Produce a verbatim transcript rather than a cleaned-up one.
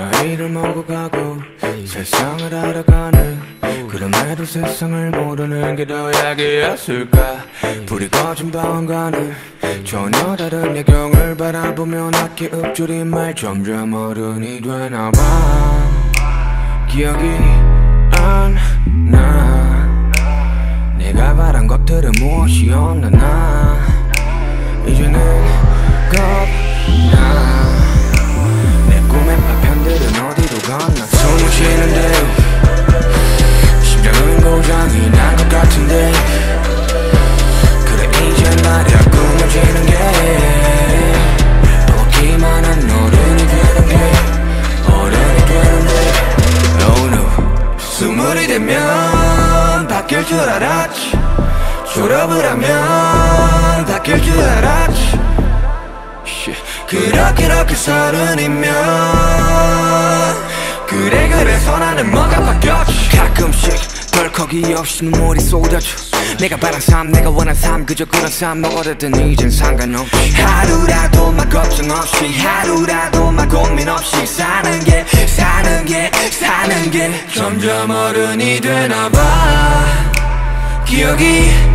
나이를 먹어가고 세상을 알아가는, 그럼에도 세상을 모르는 게 더 약이었을까. 불이 꺼진 방안가는 전혀 다른 야경을 바라보며 낮게 읊조린 말. 점점 어른이 되나봐. 기억이 안 나. 내가 바란 것들은 무엇이었나. 나 이제는 겁나. 내 꿈의 파편들은 어디로 갔나. 숨을 쉬는데 심장은 고장이 난 것 같은데. 그래 이제 말이야 꾸며지는 게 먹기만 한 어른이 되는 게 어른이 되는데. Oh no. 스물이 되면 바뀔 줄 알았지. 졸업을 하면 바뀔 줄 알았지. 그렇게 그렇게 서른이면 그래 그래서 나는 뭐가 바뀌었지. 가끔씩 덜컥이 없이 눈물이 쏟아져. 내가 바란 삶 내가 원한 삶 그저 그런 삶 먹어댔던 이젠 상관없이. 하루라도 막 걱정 없이 하루라도 막 고민 없이 사는 게 사는 게 사는 게 점점 어른이 되나봐. 기억이